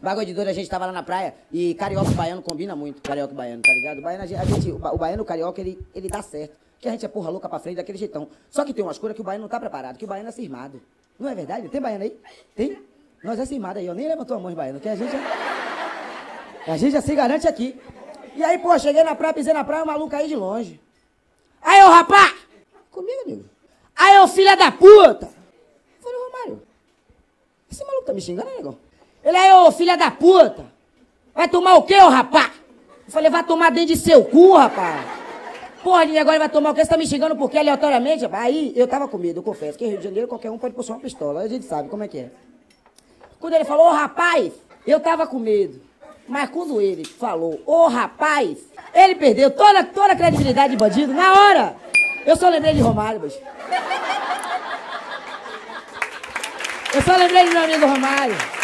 Bagulho de doido, a gente tava lá na praia e carioca e baiano combina muito. Carioca e baiano, tá ligado? O baiano, o baiano e o carioca, ele dá certo. Porque a gente é porra louca pra frente daquele jeitão. Só que tem umas coisas que o baiano não tá preparado, que o baiano é cismado. Não é verdade? Tem baiano aí? Tem? Nós é cismado aí, ó. Nem levantou a mão, baiano, que a gente já se garante aqui. E aí, pô, cheguei na praia, pisei na praia, o maluco aí de longe. Aí, ô rapá! Comigo, amigo. Aí, ô filha da puta! Eu falei, Romário, esse maluco tá me xingando, negão? Ele aí, ô filha da puta! Vai tomar o quê, ô rapá? Eu falei, vai tomar dentro de seu cu, rapaz! Porra, de agora vai tomar o quê? Você tá me xingando por quê, aleatoriamente, rapaz? Aí, eu tava com medo, eu confesso, que Rio de Janeiro qualquer um pode puxar uma pistola, a gente sabe como é que é. Quando ele falou, ô rapaz, eu tava com medo. Mas quando ele falou, ô rapaz, ele perdeu toda a credibilidade de bandido na hora. Eu só lembrei de Romário, bicho. Eu só lembrei do meu amigo Romário.